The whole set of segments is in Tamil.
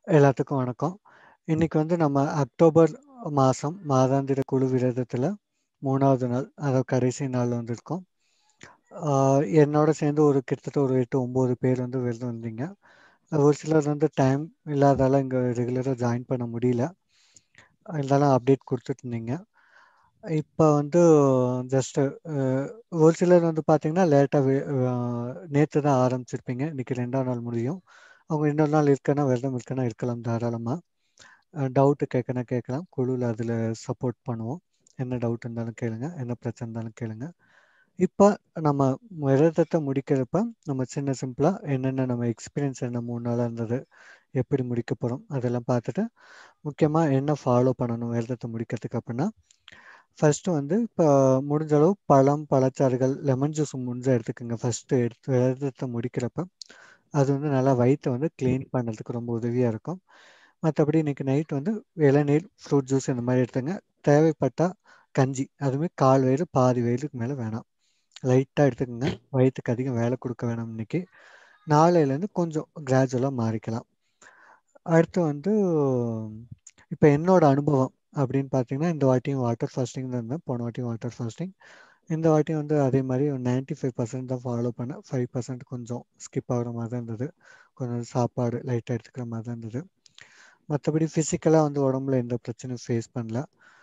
எல்லாத்துக்கும் வணக்கம். இன்னைக்கு வந்து நம்ம அக்டோபர் மாதம் மாதாந்திர குழு விரதத்தில் 3வது நாள், அதாவது கடைசி நாள் வந்திருக்கோம். என்னோட சேர்ந்து கிட்டத்தட்ட ஒரு 8-9 பேர் வந்து விரதம் இருந்தீங்க. ஒரு சிலர் வந்து டைம் இல்லாதால இங்கே ரெகுலராக ஜாயின் பண்ண முடியல. இருந்தாலும் அப்டேட் கொடுத்துட்டு இருந்தீங்க. இப்போ வந்து ஜஸ்ட்டு ஒரு சிலர் வந்து பார்த்தீங்கன்னா லேட்டாக நேற்று தான் ஆரம்பிச்சிருப்பீங்க. இன்னைக்கு 2ஆம் நாள் முடியும். அவங்க இன்னொரு நாள் இருக்கன்னா விரதம் இருக்கன்னா இருக்கலாம் தாராளமாக. டவுட்டு கேட்கனா கேட்கலாம். குழுவில் அதில் சப்போர்ட் பண்ணுவோம். என்ன டவுட் இருந்தாலும் கேளுங்க, என்ன பிரச்சனை இருந்தாலும் கேளுங்க. இப்போ நம்ம விரதத்தை முடிக்கிறப்ப நம்ம சிம்பிளாக என்னென்ன நம்ம எக்ஸ்பீரியன்ஸ் என்ன 3 நாளாக இருந்தது, எப்படி முடிக்க போகிறோம் அதெல்லாம் பார்த்துட்டு, முக்கியமாக என்ன ஃபாலோ பண்ணணும் விரதத்தை முடிக்கிறதுக்கு அப்படின்னா, ஃபர்ஸ்ட்டு வந்து இப்போ முடிஞ்ச அளவு பழம், பழச்சாறுகள், லெமன் ஜூஸ் முடிஞ்சா எடுத்துக்கோங்க. ஃபர்ஸ்ட்டு எடுத்து விரதத்தை முடிக்கிறப்ப அது வந்து நல்லா வயிற்றை வந்து க்ளீன் பண்ணுறதுக்கு ரொம்ப உதவியாக இருக்கும். மற்றபடி இன்னைக்கு நைட் வந்து இளநீர், ஃப்ரூட் ஜூஸ் இந்த மாதிரி எடுத்துங்க. தேவைப்பட்டால் கஞ்சி, அதுவுமே 1/4 வயிறு பாதி வயிறுக்கு மேலே வேணாம். லைட்டாக எடுத்துக்கோங்க. வயிற்றுக்கு அதிகம் வேலை கொடுக்க வேணாம் இன்னைக்கு. நாளையிலேருந்து கொஞ்சம் கிராஜுவலாக மாறிக்கலாம். அடுத்து வந்து இப்போ என்னோட அனுபவம் அப்படின்னு பார்த்தீங்கன்னா, இந்த வாட்டியும் வாட்டர் ஃபாஸ்டிங் தான் இருந்தேன். போன வாட்டியும் வாட்டர் ஃபாஸ்டிங். இந்த வாட்டி வந்து அதே மாதிரி 95% தான் ஃபாலோ பண்ணேன். 5% கொஞ்சம் ஸ்கிப் ஆகுற மாதிரி தான் இருந்தது. கொஞ்சம் சாப்பாடு லைட்டாக எடுத்துக்கிற மாதிரி தான் இருந்தது. மற்றபடி ஃபிசிக்கலாக வந்து உடம்புல எந்த பிரச்சனையும் ஃபேஸ் பண்ணல.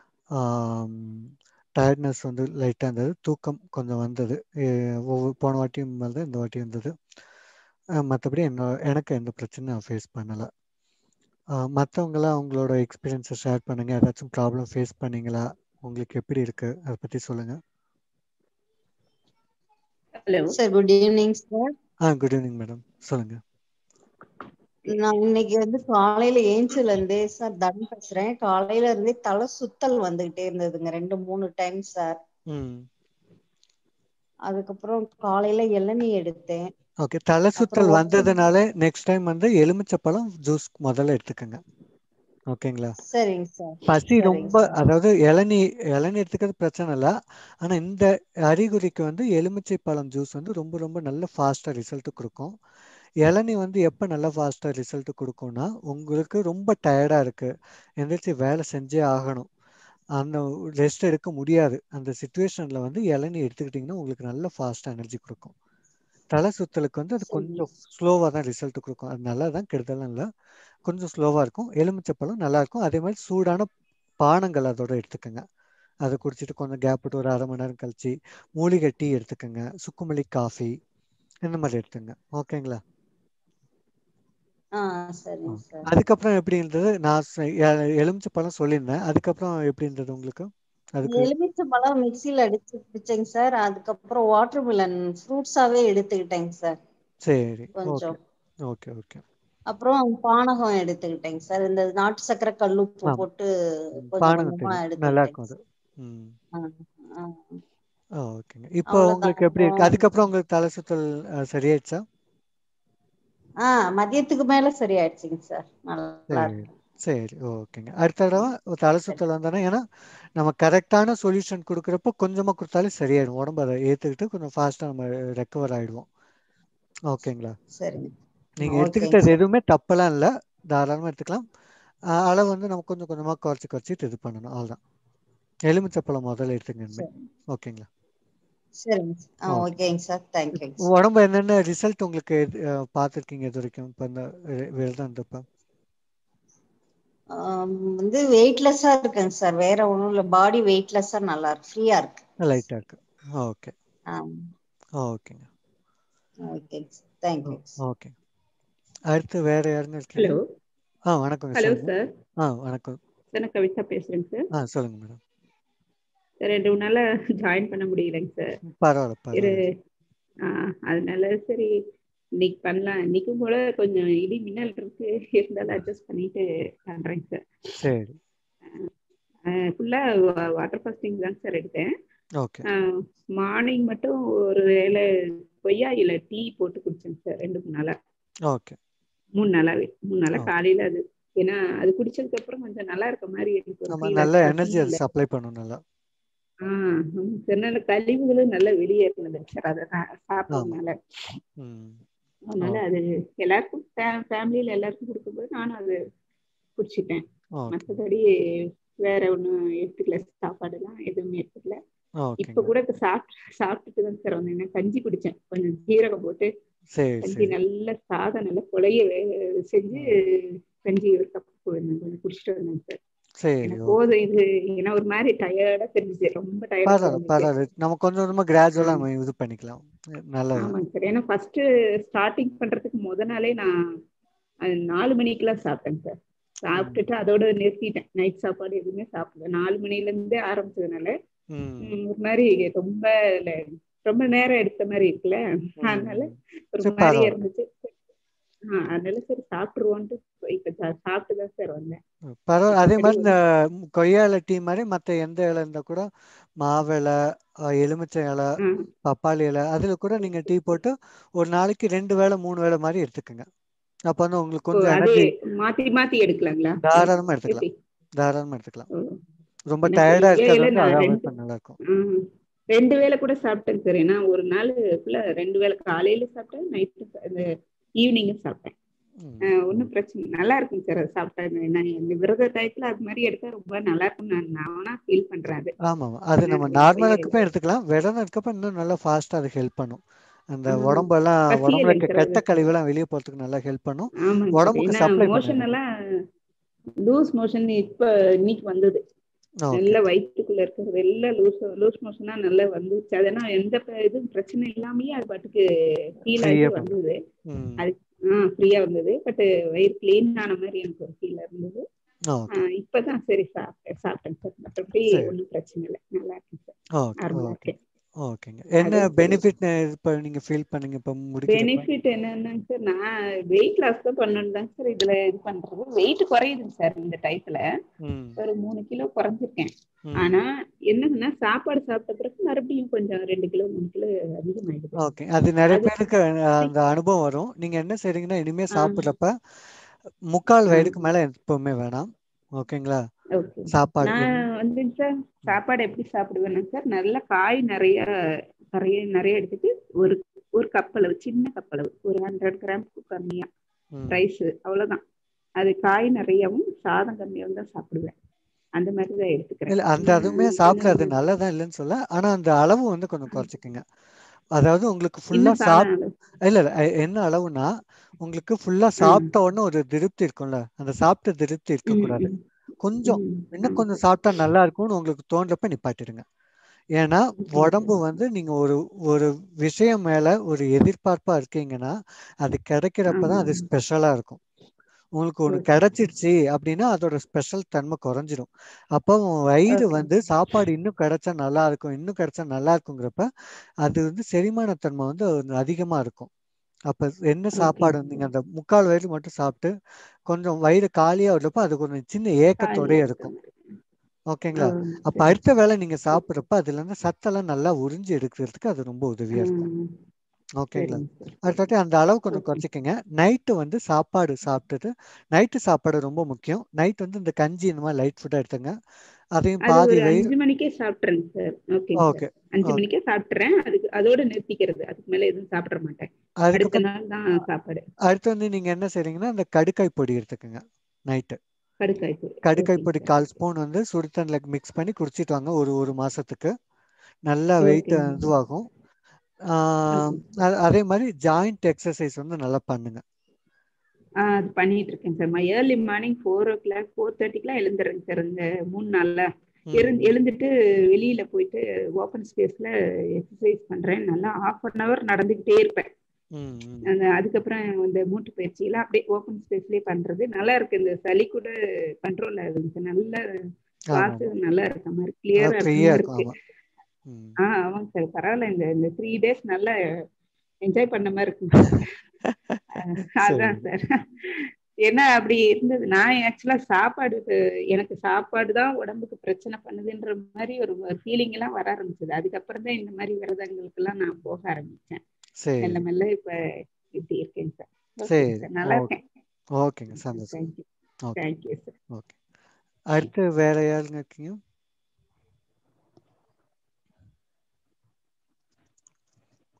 டயர்ட்னஸ் வந்து லைட்டாக இருந்தது. தூக்கம் கொஞ்சம் வந்தது. போன வாட்டியும் மேலே தான் இந்த வாட்டியும் இருந்தது. மற்றபடி எனக்கு எந்த பிரச்சனையும் நான் ஃபேஸ் பண்ணலை. மற்றவங்களாம் அவங்களோட எக்ஸ்பீரியன்ஸை ஷேர் பண்ணுங்கள். ஏதாச்சும் ப்ராப்ளம் ஃபேஸ் பண்ணீங்களா? உங்களுக்கு எப்படி இருக்குது அதை பற்றி சொல்லுங்கள். Hello sir, good evening sir. Good evening madam, சொல்லுங்கள். நான் இன்னைக்கு வந்து காலையில ஏஞ்சல இருந்தே சார் தன் பேசுறேன். காலையில இருந்தே தலை சுத்தல் வந்துகிட்டே இருந்ததுங்க 2-3 டைம் சார். அதுக்கப்புறம் காலையில இளநீ எடுத்தேன். ஓகே, தலை சுத்தல் அப்புறம் வந்ததுனால நெக்ஸ்ட் டைம் வந்து எலுமிச்சப்பழம் ஜூஸ் முதல்ல எடுத்துக்கோங்க. ஓகேங்களா? சரிங்க சார். பசி சரிங்க ரொம்ப, சார். அதாவது இளநீ எடுத்துக்கிறது பிரச்சனை இல்லை. ஆனால் இந்த அறிகுறிக்கு வந்து எலுமிச்சை பழம் ஜூஸ் வந்து ரொம்ப ரொம்ப நல்ல ஃபாஸ்ட்டாக ரிசல்ட் கொடுக்கும். இளநீ வந்து எப்போ நல்லா ஃபாஸ்ட்டாக ரிசல்ட் கொடுக்கும்னா, உங்களுக்கு ரொம்ப டயர்டாக இருக்குது, எந்திரிச்சு வேலை செஞ்சே ஆகணும், அந்த ரெஸ்ட் எடுக்க முடியாது, அந்த சுச்சுவேஷனில் வந்து இளநீ எடுத்துக்கிட்டிங்கன்னா உங்களுக்கு நல்ல ஃபாஸ்ட்டாக எனர்ஜி கொடுக்கும். தலை சுத்தலுக்கு வந்து அது கொஞ்சம் ஸ்லோவாக தான் ரிசல்ட் கொடுக்கும். அது நல்லா தான், கெடுதலும் இல்லை, கொஞ்சம் ஸ்லோவாக இருக்கும். எலுமிச்சப்பழம் நல்லாயிருக்கும். அதே மாதிரி சூடான பானங்கள் அதோட எடுத்துக்கோங்க. அதை குடிச்சிட்டு கொஞ்சம் கேப் விட்டு ஒரு 1/2 மணி நேரம் கழிச்சு மூலிகை டீ எடுத்துக்கோங்க. சுக்குமல்லி காஃபி இந்த மாதிரி எடுத்துங்க. ஓகேங்களா? சரிங்க சார். அதுக்கப்புறம் எப்படி இருந்தது? நான் எலுமிச்சை பழம் சொல்லியிருந்தேன். அதுக்கப்புறம் எப்படி இருந்தது உங்களுக்கு? அதுக்கு எலுமிச்சை பழம் மிக்சியில அடிச்சு குடிச்சேங்க சார். அதுக்கப்புறம் வாட்டர் மிலன் ஃப்ரூட்ஸாவே எடுத்துக்கிட்டேங்க சார். சரி, ஓகே கொஞ்சம். Okay okay. அப்புறம் பானகம் எடுத்துக்கிட்டேங்க சார். இந்த நாட்டு சக்கரை கல்லுப்பு போட்டு கொஞ்சம் பானகம் கொஞ்சமா தெரியும், நல்லா இருக்கும் அது. எடுத்துக்கிட்டேங்க. ஓகேங்க. இப்போ உங்களுக்கு எப்படி இருக்கு? அவ்வளவுதான். அதுக்கப்புறம் உங்களுக்கு தலை சுத்தல் சரியாயிடுச்சா? மதியத்துக்கு மேல சரியாயிடுச்சுங்க சார். நல்லா சரி இருக்கு. சரி, ஓகேங்க. அடுத்த தடவை தலை சுத்தல் வந்தானே, ஏன்னா நம்ம கரெக்டான சொல்யூஷன் கொடுக்குறப்போ கொஞ்சமாக கொடுத்தாலே சரியாயிடும். உடம்பு அதை ஏற்றுக்கிட்டு கொஞ்சம் ஃபாஸ்ட்டாக நம்ம ரெக்கவர் ஆகிடுவோம். ஓகேங்களா? சரிங்க. நீங்கள் ஓகேங்க எடுத்துக்கிட்டது சார். எதுவுமே தப்பெல்லாம் இல்லை, தாராளமாக எடுத்துக்கலாம். அளவு வந்து நம்ம கொஞ்சம் கொஞ்சமாக குறைச்சிட்டு இது பண்ணணும், அவ்வளோதான். எலுமிச்சப்பழம் முதல்ல எடுத்துங்க. ஓகேங்களா? சரிங்க. ஓகேங்க சார். தேங்க்யூங்க. உடம்பு என்னென்ன ரிசல்ட் உங்களுக்கு பார்த்துருக்கீங்க இது வரைக்கும் இப்போ இந்த விரதம் இருந்தப்ப? வந்து வெயிட்லெஸ்ஸா இருக்குங்க சார். வேற ஒண்ணும் இல்ல. பாடி வெயிட்லெஸ்ஸா நல்லா இருக்கு, ஃப்ரீயா இருக்கு. லைட்டா இருக்கு. ஓகே ஓகேங்க. Okay, thank you. ஓகே. அடுத்து வேற யாருன்னு இருக்கீங்க? ஹலோ வணக்கம். ஹலோ சொல்லுங்க. சார். வணக்கம். நான் கவிதா பேசுறேங்க சார். சொல்லுங்க மேடம். 2 நாளா ஜாயின் பண்ண முடியலைங்க சார். பரவாயில்ல. அதனால சரி இன்னைக்கு பண்ணலாம். இன்னைக்கும் போல கொஞ்சம் இடி மின்னல் இருக்கு, இருந்தாலும் அட்ஜஸ்ட் பண்ணிட்டு பண்றேங்க சார். சரி. ஃபுல்லா வாட்டர் ஃபாஸ்டிங் தாங்க சார் எடுத்தேன். ஓகே. மார்னிங் மட்டும் ஒரு வேளை கொய்யா இலை டீ போட்டு குடிச்சேங்க சார் 2-3 நாளா. ஓகே. 3 நாளா காலையில அது, ஏன்னா அது குடிச்சதுக்கு அப்புறம் கொஞ்சம் நல்லா இருக்க மாதிரி எனக்கு ஒரு ஃபீல் நல்ல ஆச்சு. எனர்ஜி அது சப்ளை பண்ணும் நல்லா. நல்ல கழிவுகளும் நல்லா வெளியேறினது சார் அதை சாப்பிட்டதுனால. அதனால அது எல்லாருக்கும் ஃபேமிலியில எல்லாருக்கும் கொடுக்கும்போது நானும் அது குடிச்சிட்டேன். ஓகே மற்றபடி வேற ஒன்றும் எடுத்துக்கல, சாப்பாடுலாம் எதுவுமே எடுத்துக்கல. இப்ப ஓகேங்க. கூட சாப்பிட்டுட்டு தான் சார் வந்தேன். நான் கஞ்சி குடிச்சேன், கொஞ்சம் ஜீரகம் போட்டு சரி கஞ்சி, சரி. நல்ல சாதம் நல்ல கொலைய செஞ்சு ம். கஞ்சி ஒரு கப் கொஞ்சம் குடிச்சிட்டு வந்தேன் சார். சரி எனக்கு ஓகே. போதும் இது, ஏன்னா ஒரு மாதிரி டயர்டா தெரிஞ்சுச்சு, ரொம்ப டயர்டா பரவாயில்ல இருந்துச்சு. பரவாயில்ல. நம்ம கொஞ்சம் கொஞ்சமா கிராஜுவலா நம்ம இது பண்ணிக்கலாம். நல்லது. ஆமாங்க சார், ஏன்னா ஃபர்ஸ்ட் ஸ்டார்டிங் பண்றதுக்கு முத நாளே நான் 4 மணிக்கெல்லாம் சாப்பிட்டேன் சார். சாப்பிட்டுட்டு அதோட நிறுத்திட்டேன், நைட் சாப்பாடு எதுவுமே சாப்பிடல. 4 மணில இருந்தே ஆரம்பிச்சதுனால ஒரு மாதிரி ரொம்ப ரொம்ப நேரம் எடுத்த மாதிரி இருக்குல்ல, அதனால ஒரு சரி மாதிரி பரவாயில்ல. இருந்துச்சு. அதனால சரி சாப்பிட்டுருவோன்ட்டு இப்ப சாப்பிட்டுதான் சார் வந்தேன். பரவாயில்ல. அதே மற்றபடி மாதிரி இந்த கொய்யா இலை டீ மாதிரி மற்ற எந்த இலை இருந்தா கூட, மாவிலை, எலுமிச்சை இலை, பப்பாளி இலை, அதுல கூட நீங்க டீ போட்டு ஒரு நாளைக்கு 2 வேளை 3 வேளை மாதிரி எடுத்துக்கங்க. அப்ப வந்து உங்களுக்கு கொஞ்சம் அது எனர்ஜி மாத்தி மாத்தி எடுக்கலாங்களா? தாராளமா எடுத்துக்கலாம். எப்படி? தாராளமா எடுத்துக்கலாம். ஓ, ரொம்ப எனக்கு டயர்டா இருக்கிறது இலையில வந்து நான் அதை அவாய்ட் பண்ண நல்லா இருக்கும். 2 வேளை கூட சாப்பிட்டேன் சார். ஏன்னா ஒரு நாள் ஃபுல்லா 2 வேளை, காலையில சாப்பிட்டேன், நைட்டு ஈவினிங்கும் சாப்பிட்டேன். ஒன்றும் பிரச்சனை, நல்லா இருக்குங்க சார் அது சாப்பிட்டா. இந்த விரத டயத்துல அது மாதிரி எடுத்தா ரொம்ப நல்லா இருக்கும்னு நானா ஃபீல் பண்றேன். அது ஆமா அது நம்ம நார்மலா இருக்கப்ப எடுத்துக்கலாம். விரதம் இருக்கப்ப இன்னும் நல்லா ஃபாஸ்டா அது ஹெல்ப் பண்ணும். அந்த உடம்பெல்லாம் பசியே உடம்புல இல்லைங்க இருக்க சார் கெட்ட அது. கழிவெல்லாம் வெளியே போறதுக்கு நல்லா ஹெல்ப் பண்ணும். ஆமாங்க சார், உடம்புக்கு ஏன்னா சப்ளை மோஷன் பண்ணிடும். எல்லாம் லூஸ் மோஷன் இப்ப இன்னைக்கு வந்தது. ஓகே. நல்ல வயிற்றுக்குள்ள இருக்கிறது எல்லாம் லூஸ் மோஷனா நல்லா வந்துச்சு. அதனால எந்த இதுவும் பிரச்சனை இல்லாமயே அது பாட்டுக்கு ஃபீல் ஆகி ஃப்ரீயா பண்றோம். வந்தது. அது ஃப்ரீயா வந்தது. பட் வயிறு கிளீன் ஆன மாதிரி எனக்கு ஒரு ஃபீல் இருந்தது. ஓகே. இப்பதான் சரி சாப்பிட்டேன் சார். மற்றபடி சரி. ஒன்றும் பிரச்சனை இல்லை, நல்லா இருக்கேன் சார், ஓகே நார்மலா ஓகே இருக்கேன். ஓகேங்க. என்ன அது சரி. பெனிஃபிட் இப்ப நீங்க ஃபீல் பண்ணீங்க இப்ப முடிக்கிறப்ப? பெனிஃபிட் என்னன்னாங்க சார், நான் வெயிட் லாஸ் தான் பண்ணணும் தாங்க சார் இதுல இது பண்றது. வெயிட் குறையுதுங்க சார் இந்த டயத்துல. ஒரு 3 கிலோ குறைஞ்சிருக்கேன். ஆனா என்னன்னா, சாப்பாடு சாப்பிட்ட பிறகு மறுபடியும் கொஞ்சம் 2 கிலோ 3 கிலோ அதிகமாயிடுது. ஓகே. அது நிறைய அது பேருக்கு அந்த அனுபவம் வரும். நீங்க என்ன செய்றீங்கன்னா, இனிமே சாப்பிடுறப்ப 3/4 வயதுக்கு மேல எப்பவுமே வேணாம். ஓகேங்களா? ஓகே. சாப்பாடு நான் வந்து சார் சாப்பாடு எப்படி சாப்பிடுவேன்னா சார், நல்லா காய் நிறைய நிறைய நிறைய எடுத்துட்டு ஒரு ஒரு கப் அளவு, சின்ன கப் அளவு, ஒரு 100 கிராம்க்கு கம்மியா ரைஸ், அவ்வளவுதான். அது காய் நிறையவும் சாதம் கம்மியாவும் தான் சாப்பிடுவேன். அந்த மாதிரி தான் எடுத்துக்கிறேன். இல்ல அந்த அதுவுமே சாப்பிடுறது நல்லதான் இல்லைன்னு சொல்ல. ஆனா அந்த அளவு வந்து கொஞ்சம் குறைச்சிக்கங்க. அதாவது உங்களுக்கு ஃபுல்லா இன்னும் சாதம் இல்ல என்ன அளவுன்னா, உங்களுக்கு ஃபுல்லா சாப்பிட்ட உடனே ஒரு திருப்தி இருக்கும்ல. அந்த சாப்பிட்ட திருப்தி இருக்கக்கூடாது. கொஞ்சம் இன்னும் கொஞ்சம் சாப்பிட்டா நல்லா இருக்கும்னு உங்களுக்கு தோன்றப்ப நிப்பாட்டிடுங்க. ஏன்னா உடம்பு வந்து நீங்க ஒரு ஒரு விஷயம் மேல ஒரு எதிர்பார்ப்பா இருக்கீங்கன்னா, அது கிடைக்கிறப்ப தான் அது ஸ்பெஷலா இருக்கும். உங்களுக்கு ஒண்ணு கிடைச்சிடுச்சு அப்படின்னா அதோட ஸ்பெஷல் தன்மை குறைஞ்சிரும். அப்போ உன் வயிறு வந்து சாப்பாடு இன்னும் கிடைச்சா நல்லா இருக்கும், இன்னும் கிடைச்சா நல்லா இருக்குங்கிறப்ப அது வந்து செரிமானத்தன்மை வந்து அதிகமா இருக்கும். அப்ப என்ன சாப்பாடு நீங்க அந்த 3/4 வயிறு மட்டும் சாப்பிட்டு கொஞ்சம் வயிறு காலியா விடுறப்ப அது கொஞ்சம் சின்ன ஏக்கத்தோடயே இருக்கும். ஓகேங்களா? அப்ப அடுத்த வேளை நீங்க சாப்பிடுறப்ப அதுல இருந்து சத்தெல்லாம் நல்லா உறிஞ்சி எடுக்கிறதுக்கு அது ரொம்ப உதவியா இருக்கும். ஓகேங்களா? அடுத்தது அந்த அளவு கொஞ்சம் குறைச்சிக்கங்க. நைட்டு வந்து சாப்பாடு சாப்பிட்டுட்டு, நைட்டு சாப்பாடு ரொம்ப முக்கியம். நைட் வந்து இந்த கஞ்சி இந்த மாதிரி லைட் ஃபுட்டா எடுத்துங்க. அதையும் அது பாதி ஒரு வயிறு 5 மணிக்கே சாப்பிட்றேங்க சார். ஓகேங்க சார். Okay 5 okay. மணிக்கே சாப்பிட்றேன். அதோட நிறுத்திக்கிறது. அதுக்கு மேல எதுவும் சாப்பிட மாட்டேன். அடுத்த அதுக்கப்புறம் நாள் தான் சாப்பாடு. அடுத்து வந்து நீங்க என்ன செய்றீங்கன்னா, இந்த கடுக்காய் பொடி எடுத்துக்கங்க நைட்டு. கடுக்காய் பொடி. கடுக்காய் ஓகேங்க பொடி சார். 1/4 ஸ்பூன் வந்து சுடு தண்ணில மிக்ஸ் பண்ணி குடிச்சிட்டு வாங்க ஒரு மாசத்துக்கு. நல்லா வெயிட் ஓகேங்க. இதுவாகும். ஆ ஓகே. அதே மாரி ஜாயிண்ட் எக்சர்சைஸ் வந்து நல்லா பண்ணுங்க. அது பண்ணிட்டு இருக்கேன் சார். ஏர்லி மார்னிங் 4:00 4:30க்குலாம் எழுந்துறேங்க சார். இந்த 3 நாள்ல எழுந்துட்டு வெளியில போயிட்டு ஓப்பன் ஸ்பேஸ்ல எக்ஸசைஸ் பண்றேன். நல்லா 1/2 அன் ஹவர் நடந்துகிட்டே இருப்பேன். அதுக்கப்புறம் இந்த மூட்டு பயிற்சி எல்லாம் அப்படியே ஓப்பன் ஸ்பேஸ்லயே பண்றது நல்லா இருக்கு. இந்த சளி கூட கண்ட்ரோல் ஆகுது. நல்ல சுவாச நல்லா இருக்க மாதிரி, கிளியரா இருக்க ஃப்ரீயா மாதிரி இருக்கும். இருக்கு. ஆமா. ஆமாங்க சார், பரவாயில்ல. இந்த 3 டேஸ் நல்லா என்ஜாய் பண்ண மாதிரி இருக்குங்க சார். அதான் சார். ஏன்னா அப்படி இருந்தது. நான் ஆக்சுவலா எனக்கு சாப்பாடு தான் உடம்புக்கு பிரச்சனை பண்ணுதுன்ற மாதிரி ஒரு ஃபீலிங் எல்லாம் வர ஆரம்பிச்சது. அதுக்கப்புறம் தான் இந்த மாதிரி விரதங்களுக்கு எல்லாம் நான் போக ஆரம்பிச்சேன். மெல்ல மெல்ல இப்ப இப்படி இருக்கேங்க சார். ஓகேங்க சார், நல்லா இருக்கேன். ஓகேங்க சந்தோஷம். Thank you. Okay thank you sir. Okay. அடுத்து வேற யாருங்க இருக்கீங்க?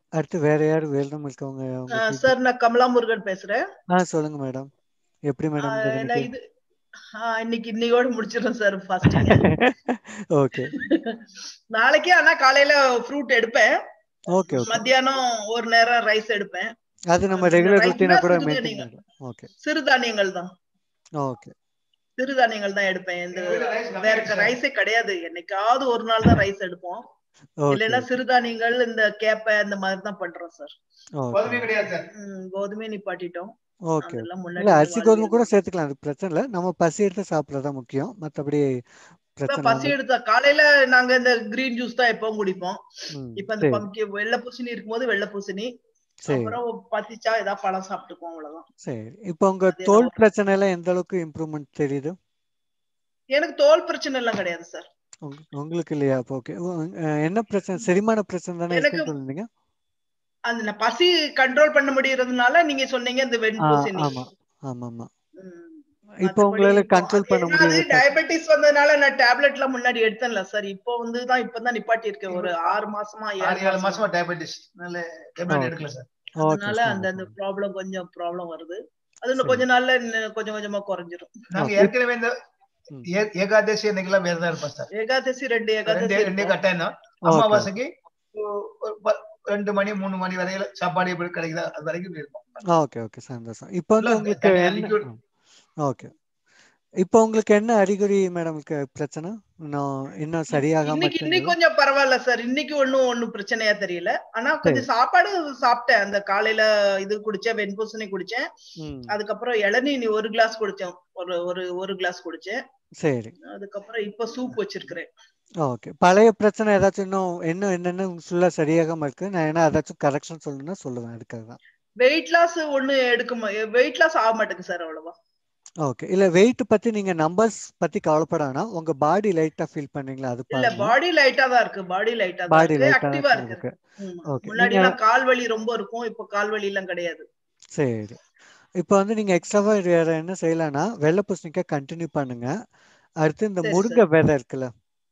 அடுத்து வேற யார் வேலும் இருக்கவங்க உங்க டீச்சர்? சார் நான் கமலா முருகன் பேசுறேன். சொல்லுங்க மேடம். எப்படி மேடம் இருந்தது நான் இன்னைக்கு? இன்னையோட முடிச்சிடறேன் சார் ஃபாஸ்டிங். ஓகே நாளைக்கே ஆனா காலையில ஃப்ரூட் எடுப்பேன். Okay okay. மத்தியானம் ஒரு நேரம் ரைஸ் எடுப்பேன். அது நம்ம ரெகுலர் ருட்டீனா கூட மெயின்டைன் சிறுதானியங்கள் பண்ணலாம். ஓகே சிறுதானியங்கள் தான் ஓகே சிறுதானியங்கள் தான் எடுப்பேன். இந்த வேற ரைஸே கிடையாது. என்னைக்காவது ஒரு நாள் தான் ரைஸ் எடுப்போம். ஓகே இல்லைன்னா சிறுதானியங்கள் இந்த கேப்பை இந்த மாதிரி தான் பண்றோம் சார். ஓகே கிடையாது சார். கோதுமை நிப்பாட்டிட்டோம். ஓகே. அதெல்லாம் இல்ல முன்னாடி அரிசி கோதுமை கூட சேர்த்துக்கலாம், அது பிரச்சனை இல்லை. நம்ம பசி எடுத்து சாப்பிட்றதா முக்கியம், மற்றபடி பிரச்சனை பசி இல்லை. எடுத்தா காலையில நாங்க இந்த கிரீன் ஜூஸ் தான் எப்பவும் குடிப்போம். ம் இப்ப இந்த சரி பம்கின் வெள்ளை பூசணி இருக்கும்போது வெள்ளை பூசணி, சரி அப்புறம் பசிச்சா ஏதாவது பழம் சாப்பிட்டுக்குவோம், அவ்வளவுதான். சரி. இப்போ உங்க அது தோல் ஏதாவது பிரச்சனை எல்லாம் எந்த அளவுக்கு இம்ப்ரூவ்மெண்ட் தெரியுது? எனக்கு தோல் பிரச்சனை எல்லாம் கிடையாது சார். உங்களுக்கு இல்லையா? அப்போ ஓகே. என்ன பிரச்சனை? செரிமான பிரச்சனை தானே எனக்கு இருக்குன்னு சொல்லுங்க. அந்த பசி கண்ட்ரோல் பண்ண முடியறதுனால நீங்க சொன்னீங்க இந்த வெண்பூசணி. ஆமா ஆமா ஆமா. ம். இப்போ மத்தபடி உங்களால இப்போ கண்ட்ரோல் பண்ண அது முடியுது? டயபெட்டிஸ் வந்ததுனால நான் டேப்லெட் எல்லாம் முன்னாடி எடுத்தேன்ல சார். இப்பதான் நிப்பாட்டி இருக்கேன். ஒரு 6 மாசமா 7 மாசமா டயபெட்டிஸ் டேப்லெட் எடுக்கல சார். ஓகே அதனால அந்த ப்ராப்ளம் ப்ராப்ளம் வருது. அது இன்னும் கொஞ்ச நாள்ல கொஞ்சம் கொஞ்சமா குறைஞ்சிரும். நாங்க ஏற்கனவே இந்த ஏகாதசி அன்னைக்கெல்லாம் வேறதா இருப்போம் சார். ஏகாதசி ரெண்டு கட்டாயம். அமாவாசைக்கு 2 மணி 3 மணி வரையில சாப்பாடு எப்படி கிடைக்குதா அது வரைக்கும் இருக்கும். ஓகே ஓகே சந்தோஷம். இப்போ வந்து உங்களுக்கு ஓகே, இப்போ உங்களுக்கு என்ன அறிகுறி மேடம் பிரச்சனை? இன்னும் சரியாகாம இன்னைக்கு கொஞ்சம் பரவாயில்ல சார். இன்னைக்கு ஒண்ணும் பிரச்சனையா தெரியல. ஆனா கொஞ்சம் சாப்பாடு சாப்பிட்டேன். அந்த காலையில இது குடிச்சேன், வெண்பூசணி குடிச்சேன். அதுக்கப்புறம் இளநீர் 1 கிளாஸ் குடிச்சேன். ஒரு கிளாஸ் குடிச்சேன். சரி. அதுக்கப்புறம் இப்ப சூப் வச்சிருக்கிறேன். ஓகே. பழைய பிரச்சனை ஏதாச்சும் இன்னும் என்னென்ன ஃபுல்லா சரியாகாம இருக்கு? நான் என்ன ஏதாச்சும் கரெக்ஷன் சொல்லணும்னா சொல்லுவேன், அதுக்காக தான். வெயிட் லாஸ் வெயிட் லாஸ் ஆக மாட்டேங்குது சார் அவ்வளவா. ஓகே. இல்ல வெயிட் பத்தி நீங்க நம்பர்ஸ் பத்தி கவலைப்படானா உங்க பாடி லைட்டா ஃபீல் பண்ணீங்களா? அது பாருங்க. இல்ல பாடி லைட்டா தான் இருக்கு. பாடி ஆக்டிவா இருக்கு. ஓகே. முன்னாடி எல்லாம் கால் வலி ரொம்ப இருக்கும். இப்போ கால் வலி எல்லாம் கிடையாது. சரி. இப்போ வந்து நீங்க எக்ஸ்ட்ராவா வேற என்ன செய்யலாம்னா வெள்ளை பூசணிக்காய் கண்டினியூ பண்ணுங்க. அடுத்து இந்த முருங்கை விதை இருக்குல்ல,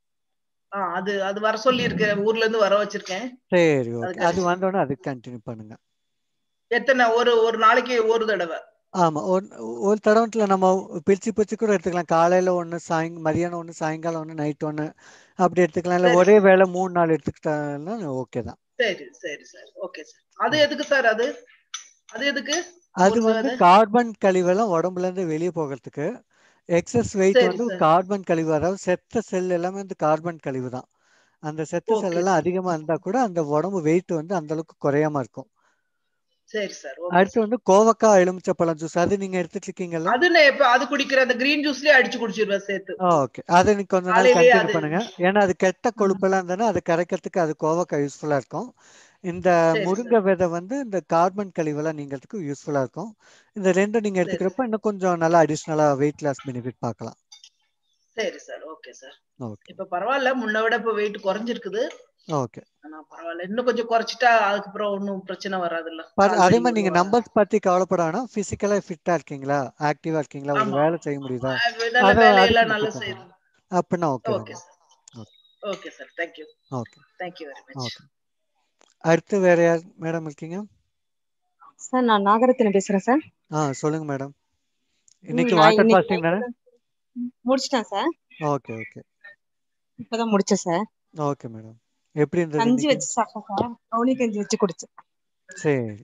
அது வர சொல்லி இருக்கேன். ஊர்ல இருந்து வர வச்சிருக்கேன். சரி ஓகே. அது வந்தோடனே அது கண்டினியூ பண்ணுங்க. எத்தனை ஒரு நாளைக்கு ஒரு தடவை? ஆமா. ஒரு தடவைல நம்ம பிரிச்சு கூட எடுத்துக்கலாம். காலையில ஒண்ணு, மதியானம் ஒண்ணு, சாயங்காலம் ஒண்ணு, நைட் ஒண்ணு அப்படி எடுத்துக்கலாம். இல்ல ஒரே வேளை 3 நாள் எடுத்துக்கிட்டாலும் ஓகே தான். சரி சார். Okay sir. அது எதுக்கு சார்? அது எதுக்கு? அது வந்து கார்பன் கழிவெல்லாம் உடம்புல இருந்து வெளியே போகிறதுக்கு. எக்ஸஸ் வெயிட் வந்து கார்பன் கழிவு, அதாவது செத்த செல் எல்லாமே வந்து கார்பன் கழிவு தான். அந்த செத்த செல் எல்லாம் அதிகமா இருந்தா கூட அந்த உடம்பு வெயிட் வந்து அந்த அளவுக்கு குறையாம இருக்கும். சரி சார். அடுத்து வந்து கோவக்காய் எலுமிச்சப்பழம் ஜூஸ், அது நீங்க எடுத்துட்டு இருக்கீங்கல்ல? அது குடிக்கிற அந்த கிரீன் ஜூஸ்லயே அடிச்சு குடிச்சிருவேன் சேர்த்து. ஓகே. அதை நீங்க கொஞ்ச நாள் கண்டினியூ பண்ணுங்க. ஏன்னா அது கெட்ட கொழுப்பெல்லாம் இருந்தா அது கரைக்கிறதுக்கு அது கோவக்காய் யூஸ்ஃபுல்லா இருக்கும். இந்த முருங்கை விதை வந்து இந்த கார்பன் கழிவெல்லாம் நீங்கிறதுக்கு யூஸ்ஃபுல்லா இருக்கும். இந்த ரெண்டும் நீங்க எடுத்துக்கிறப்ப இன்னும் கொஞ்சம் நல்லா அடிஷனலா வெயிட் லாஸ் பெனிஃபிட் பார்க்கலாம். சரி சார். Okay sir. ஓகே. இப்ப பரவாயில்ல, முன்ன விட இப்ப வெயிட் குறைஞ்சிருக்குது. ஓகே. ஆனா பரவாயில்ல, இன்னும் கொஞ்சம் குறைச்சிட்டா அதுக்கப்புறம் ஒன்னும் பிரச்சனை வராதுல்ல. அதே மாதிரி நீங்க நம்பர்ஸ் பத்தி கவலைப்படானா பிசிக்கலா ஃபிட்டா இருக்கீங்களா, ஆக்டிவா இருக்கீங்களா, ஒரு வேலை செய்ய முடியுதா, வேலையெல்லாம் நல்லா செய்யணும் அப்படின்னா okay. Okay sir. Okay sir. Thank you. Okay. Thank you very much. Okay. அடுத்து வேற யார் மேடம் இருக்கீங்க? சார் நான் நாகரத்தின பேசுறேன் சார். சொல்லுங்க மேடம். இன்னைக்கு வாட்டர் ஃபாஸ்டிங் தானே? முடிச்சிட்டேன் சார். Okay okay. இப்பதான் முடிச்சேன் சார். Okay madam. எப்படி இருந்தது? கஞ்சி வச்சு சாப்பிட்டேன் சார். கவுனி கஞ்சி வச்சு குடிச்சேன். சரி.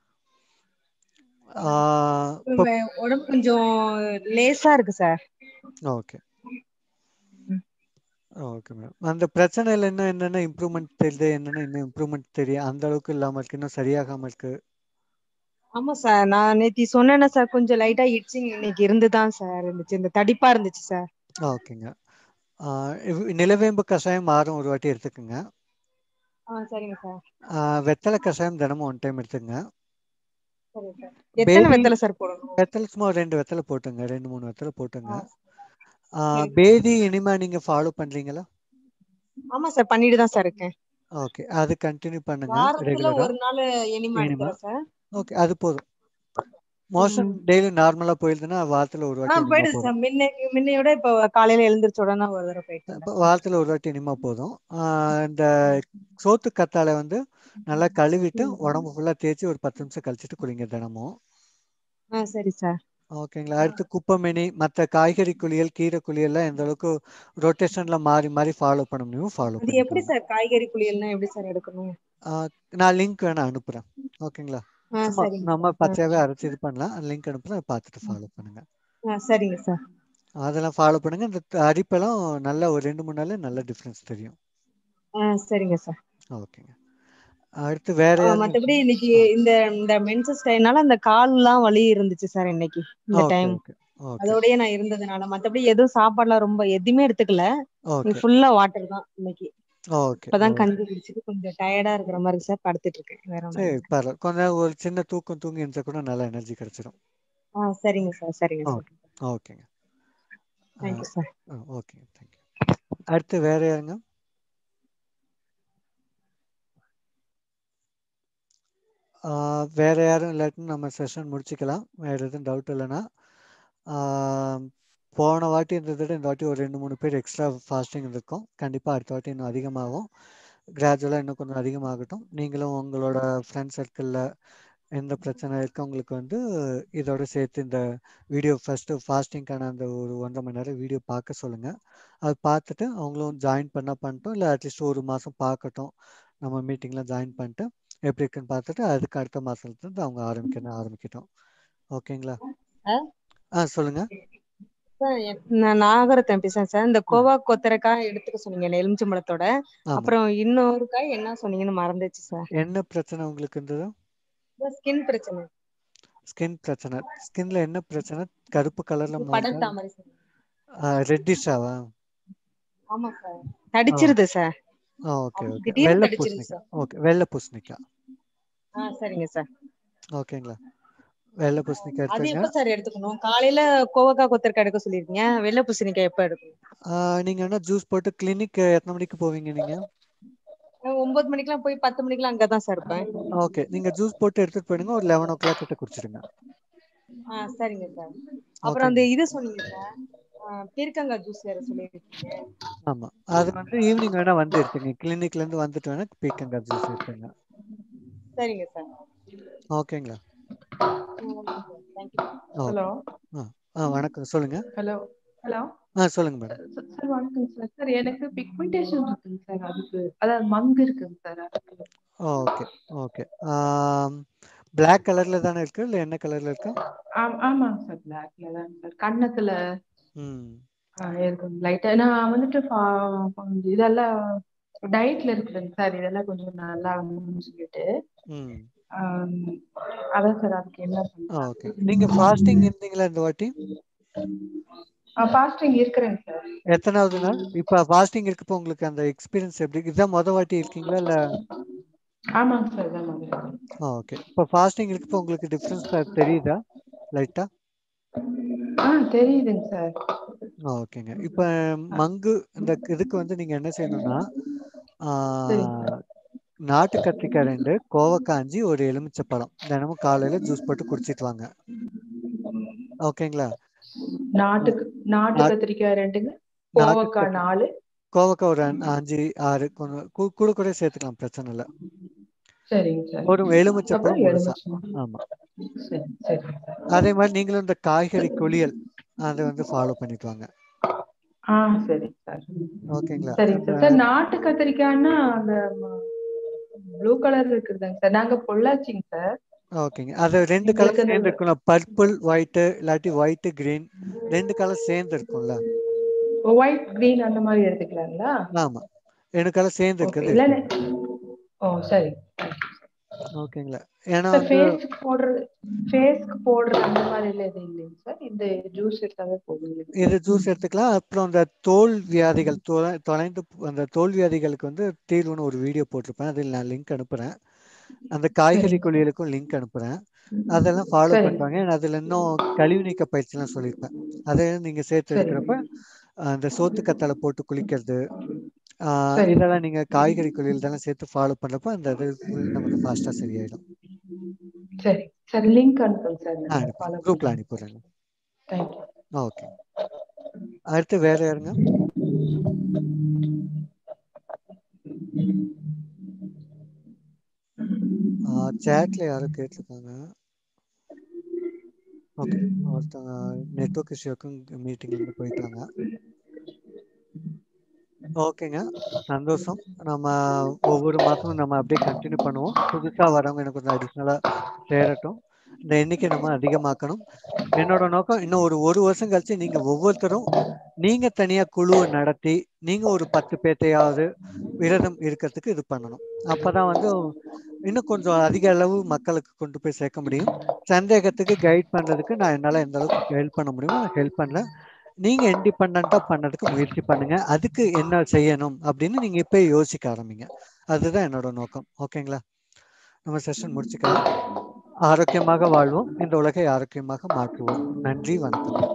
உடம்பு கொஞ்சம் லேசா இருக்கு சார். Okay okay madam. அந்த பிரச்சனையில என்னென்ன இம்ப்ரூவ்மெண்ட் தெரியுது, இன்னும் இம்ப்ரூவ்மெண்ட் தெரியும் அந்த அளவுக்கு இல்லாம இருக்கு, இன்னும் சரியாகாம இருக்கு? ஆமா சார், நான் நேத்தி சொன்னேன்னா சார், கொஞ்சம் லைட்டா இட்சிங் இன்னைக்கு இருந்துதான் சார் இருந்துச்சு. இந்த தடிப்பா இருந்துச்சு சார். ஓகேங்க. நிலவேம்பு கஷாயம் வாரம் ஒரு வாட்டி எடுத்துக்கோங்க. சரிங்க சார். வெத்தலை கஷாயம் தினமும் 1 டைம் எடுத்துங்க. எத்தனை வெத்தலை சார் போடணும்? வெத்தலை சும்மா 2 வெத்தலை போட்டுங்க, 2-3 வெத்தலை போட்டுங்க. பேதி இனிமே நீங்க ஃபாலோ பண்றீங்களா? ஆமா சார், பண்ணிட்டு தான் சார் இருக்கேன். ஓகே, அது கண்டினியூ பண்ணுங்க. வாரத்துல ஒரு நாள் இனிமே எடுத்துறேன் சார். ஓகே, அது போதும். மோஷன் டெய்லி நார்மலா போயிருதுன்னா வாரத்துல ஒரு வாட்டி நின்னா போயிடுது போதும். சார். முன்னையோட இப்போ காலையில எழுந்திரிச்ச உடனே ஒரு தடவை போயிட்டு வாரத்துல ஒரு வாட்டி நின்னா போதும். இந்த சோத்து கத்தாழை வந்து நல்லா கழுவிட்டு உடம்பு ஃபுல்லா தேய்ச்சி ஒரு 10 நிமிஷம் கழிச்சிட்டு குடிங்க தினமும். சரி சார். ஓகேங்களா. அடுத்து குப்பைமேனி, மற்ற காய்கறி குளியல், கீரை குளியல்லாம் எந்த அளவுக்கு ரொட்டேஷன்ல மாறி மாறி ஃபாலோ பண்ண முடியுமோ ஃபாலோ அது எப்படி பண்ணிக்கோங்க. சார் காய்கறி குளியல்னா எப்படி சார் எடுக்கணும்? நான் லிங்க் வேணா அனுப்புறேன். ஓகேங்களா. சும்மா சரிங்க நம்ம சார். பச்சையாவே அரைச்சி இது பண்ணலாம். லிங்க் அனுப்புறேன், அதை பார்த்துட்டு ஃபாலோ பண்ணுங்க. சரிங்க சார். அதெல்லாம் ஃபாலோ பண்ணுங்க. இந்த அரிப்பெல்லாம் நல்லா ஒரு 2-3 நாள்ல நல்ல டிஃபரன்ஸ் தெரியும். சரிங்க சார். ஓகேங்க. அடுத்து வேற மத்தபடி இன்னைக்கு இந்த மென்சஸ் டைம்னால அந்த கால்லாம் வலி இருந்துச்சு சார் இன்னைக்கு இந்த ஓகே டைம். ஓகே ஓகே அதோடயே நான் இருந்ததுனால மத்தபடி எதுவும் சாப்பாடுலாம் ரொம்ப எதுவுமே எடுத்துக்கல. ஓகே ஃபுல்லா வாட்டர் தான் இன்னைக்கு. ஓகே இப்பதான் கஞ்சி குடிச்சிட்டு கொஞ்சம் டயர்டா இருக்கிற மாதிரி சார் படுத்துட்டு இருக்கேன். வேற ஒண்ணும் சரி, இல்ல. பரவாயில்ல. கொஞ்சம் ஒரு சின்ன தூக்கம் தூங்கி இருந்தா கூட நல்ல எனர்ஜி கிடைச்சிடும். சரிங்க சார். சரிங்க சார். ஓகேங்க. Thank you sir. Okay, thank you. அடுத்து வேற யாருங்க? வேற யாரும் இல்லாட்டின்னு நம்ம செஷன் முடிச்சுக்கலாம். வேற எதுவும் டவுட் இல்லைன்னா. போன வாட்டி இருந்ததை விட இந்த வாட்டி ஒரு 2-3 பேர் எக்ஸ்ட்ரா ஃபாஸ்டிங் இருக்கும். கண்டிப்பாக அடுத்த வாட்டி இன்னும் அதிகமாகும். கிராஜுவலாக இன்னும் கொஞ்சம் அதிகமாகட்டும். நீங்களும் உங்களோட ஃப்ரெண்ட் சர்க்கிளில் எந்த பிரச்சனை இருக்கவங்களுக்கு வந்து இதோட சேர்த்து இந்த வீடியோ ஃபஸ்ட்டு ஃபாஸ்டிங்கான அந்த ஒரு 1.5 மணி நேரம் வீடியோ பார்க்க சொல்லுங்கள். அது பார்த்துட்டு அவங்களும் ஜாயின் பண்ணிட்டோம், இல்லை அட்லீஸ்ட் ஒரு மாதம் பார்க்கட்டும். நம்ம மீட்டிங்கில் ஜாயின் பண்ணிட்டு எப்படி இருக்குன்னு பார்த்துட்டு அதுக்கு அடுத்த மாதத்துலேருந்து அவங்க ஆரம்பிக்கட்டும். ஓகேங்களா. சொல்லுங்க. நான் நாகரத்தன் பேசுறேன் சார். இந்த கோவா கொத்தரைக்காய் எடுத்துக்க சொன்னீங்க எலுமிச்சம்பழத்தோட. அப்புறம் இன்னொரு காய் என்ன சொன்னீங்கன்னு மறந்துச்சு சார். என்ன பிரச்சனை உங்களுக்கு இருந்தது? ஸ்கின் பிரச்சனை. ஸ்கின் பிரச்சனை. ஸ்கின்ல என்ன பிரச்சனை? கருப்பு கலர்ல படர்தாமரை சார். ரெட்டிஷாவா? ஆமா சார். தடிச்சிருது சார். Okay okay. திடீர்னு வெள்ளை தடிச்சிருது பூசணிக்காய். சார். ஓகே, வெள்ளை பூசணிக்காய். சரிங்க சார். ஓகேங்களா. வெள்ளை பூசணிக்காய் அது எடுத்துங்க. எப்ப சார் எடுத்துக்கணும்? காலையில கோவக்காய் கொத்தரைக்காய் எடுக்க சொல்லிருக்கீங்க. வெள்ளை பூசணிக்காய் எப்ப எடுக்கணும்? நீங்க என்ன ஜூஸ் போட்டு கிளினிக் எத்தனை மணிக்கு போவீங்க நீங்க? 9 மணிக்கெல்லாம் போய் 10 மணிக்கெல்லாம் அங்கதான் சார் இருப்பேன். ஓகே, நீங்க ஜூஸ் போட்டு எடுத்துட்டு போயிடுங்க. ஒரு 11 கிட்ட குடிச்சிடுங்க. சரிங்க சார். அப்புறம் அந்த இது சொன்னீங்க சார், பீர்க்கங்காய் ஜூஸ் வேற சொல்லிருக்கீங்க. ஆமா, அது வந்து ஈவினிங் வேணா வந்து எடுத்துங்க. கிளினிக்ல இருந்து வந்துட்டு வேணா பீர்க்கங்காய் ஜூஸ் எடுத்துங்க. சரிங்க சார். ஓகேங்களா. ஹலோ. வணக்கம், சொல்லுங்க. ஹலோ. சொல்லுங்க மேடம். சார் வணக்கம் சார். சார் எனக்கு பிக்மெண்டேஷன் இருக்குங்க சார். அதுக்கு அதாவது மங்கு இருக்குங்க சார். அதுக்கு ஓகே ஓகே. பிளாக் கலர்ல தானே இருக்கு, இல்ல என்ன கலர்ல இருக்கு? ஆமாங்க சார், பிளாக்ல தான் சார். கண்ணத்துல ம் இருக்கும் லைட்டா. நான் வந்துட்டு இதெல்லாம் டயட்ல இருக்குதுங்க சார். இதெல்லாம் கொஞ்சம் நல்லா சொல்லிட்டு அதான் சார் அதுக்கு என்ன பண்ணலாம்? ஓகே. நீங்க ஃபாஸ்டிங் இருந்தீங்களா இந்த வாட்டி? ஃபாஸ்டிங் இருக்கிறேங்க சார். எத்தனாவது நாள் இப்ப ஃபாஸ்டிங் இருக்கப்போ உங்களுக்கு அந்த எக்ஸ்பீரியன்ஸ் எப்படி? இதுதான் முத வாட்டி இருக்கீங்களா இல்ல? ஆமாங்க சார், இதான். ஓகே. இப்ப ஃபாஸ்டிங் இருக்கப்போ உங்களுக்கு டிஃபரன்ஸ் தெரியுதா லைட்டா? தெரியுதுங்க சார். ஓகேங்க. இப்ப மங்கு இந்த இதுக்கு வந்து நீங்க என்ன செய்யணும்னா, நாட்டு கத்திரிக்காய் 2, கோவக்காய் 5, ஒரு எலுமிச்சப்பழம் தினமும் காலையில ஜூஸ் போட்டு குடிச்சிட்டு வாங்க. ஓகேங்களா. நாட்டு கத்திரிக்காய் 2ங்க, கோவக்காய் 4, கோவக்காய் ஒரு 5, 6 கூட கூட சேர்த்துக்கலாம், பிரச்சனை இல்லை. சரிங்க சார். ஒரு எலுமிச்சப்பழம் முழுசா. ஆமா. அதே மாதிரி நீங்களும் இந்த காய்கறி குளியல் அதை வந்து ஃபாலோ பண்ணிட்டு வாங்க. சரி சார். ஓகேங்களா. சரிங்க சார். நாட்டு கத்திரிக்காய்னா அந்த ப்ளூ கலர் இருக்குதுங்க சார். நாங்க பொள்ளாச்சிங்க சார். ஓகேங்க. அது 2 கலர் சேர்ந்து இருக்கும்ல, பர்பிள் ஒயிட் இல்லாட்டி ஒயிட் கிரீன், 2 கலர் சேர்ந்து இருக்கும்ல. ஒயிட் கிரீன் அந்த மாதிரி எடுத்துக்கலாங்களா? ஆமா, 2 கலர் சேர்ந்து இருக்குது. சரி. ஓகேங்களா. ஏன்னா ஃபேஸ்க்கு போடுறது அந்த மாதிரி எல்லாம் எதுவும் இல்லைங்க சார். இந்த ஜூஸ் எடுத்தாவே போதும். இது ஜூஸ் எடுத்துக்கலாம். அப்புறம் இந்த தோல் வியாதிகள் தொலைந்து அந்த தோல் வியாதிகளுக்கு வந்து தீர்வுன்னு ஒரு வீடியோ போட்டிருப்பேன். அதில் நான் லிங்க் அனுப்புறேன். அந்த காய்கறி குளியலுக்கும் லிங்க் அனுப்புறேன். அதெல்லாம் ஃபாலோ பண்ணுவாங்க. அதுல இன்னும் கழிவு நீக்க பயிற்சிலாம் சொல்லியிருப்பேன். அதை நீங்க சேர்த்து எடுக்கிறப்ப அந்த சோத்து கத்தாழை போட்டு குளிக்கிறது, இதெல்லாம் நீங்க காய்கறி குளியல் இதெல்லாம் சேர்த்து ஃபாலோ பண்றப்ப அந்த இது நமக்கு ஃபாஸ்டா சரியாயிடும். சரி சார், லிங்க் அனுப்புங்க சார், நான் அனுப்பி ஃபாலோ குரூப்ல பண்றேன். அனுப்பிடுறேங்க. தேங்க்யூ. ஓகே. அடுத்து வேற யாருங்க? சேட்ல யாரும் கேட்டிருக்காங்க. ஓகே, ஒருத்தவங்க நெட்வொர்க் இஷ்யூக்கும் மீட்டிங்ல இருந்து போயிட்டாங்க. ஓகேங்க, சந்தோஷம். நம்ம ஒவ்வொரு மாதமும் நம்ம அப்படியே கண்டினியூ பண்ணுவோம். புதுசாக வரவங்க எனக்கு கொஞ்சம் அடிஷ்னலாக சேரட்டும். இந்த எண்ணிக்கை நம்ம அதிகமாக்கணும். என்னோட நோக்கம் இன்னும் ஒரு வருஷம் கழிச்சு நீங்கள் ஒவ்வொருத்தரும் நீங்கள் தனியாக குழுவை நடத்தி நீங்கள் ஒரு 10 பேர்த்தையாவது விரதம் இருக்கிறதுக்கு இது பண்ணணும். அப்போ தான் வந்து இன்னும் கொஞ்சம் அதிக அளவு மக்களுக்கு கொண்டு போய் சேர்க்க முடியும். சந்தேகத்துக்கு கைட் பண்ணுறதுக்கு நான் என்னால் எந்த அளவுக்கு ஹெல்ப் பண்ண முடியுமோ நான் ஹெல்ப் பண்ணுறேன். நீங்கள் இண்டிபெண்ட்டாக பண்ணதுக்கு முயற்சி பண்ணுங்கள். அதுக்கு என்ன செய்யணும் அப்படின்னு நீங்கள் இப்போ யோசிக்க ஆரம்பிங்க. அதுதான் என்னோட நோக்கம். ஓகேங்களா? நம்ம செஷன் முடிச்சுக்கலாம். ஆரோக்கியமாக வாழ்வோம், இந்த உலகை ஆரோக்கியமாக மாற்றுவோம். நன்றி, வணக்கம்.